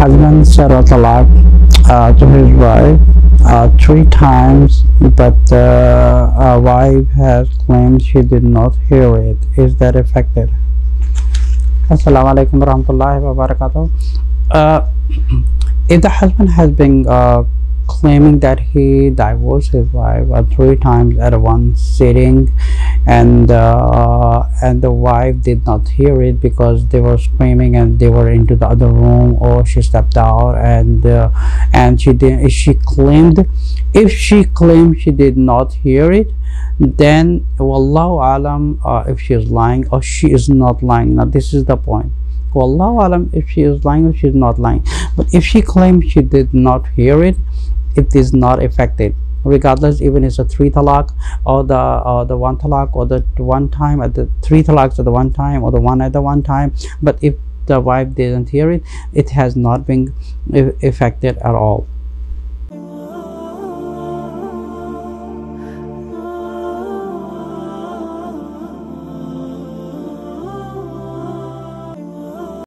Husband said talaq to his wife 3 times, but wife has claimed she did not hear it. Is that affected? Assalamu alaikum warahmatullahi wabarakatuh. If the husband has been claiming that he divorced his wife 3 times at one sitting, and the wife did not hear it because they were screaming and they were into the other room, or she stepped out and she did, if she claimed she did not hear it, then wallahu alam, if she is lying or she is not lying. Now this is the point. Wallahu alam, if she is lying or she is not lying. But if she claims she did not hear it, it is not affected, regardless, even it's a 3 talaq or the 1 talaq, or the 1 time at the 3 talaqs at the 1 time, or the 1 at the 1 time. But if the wife didn't hear it, it has not been affected at all.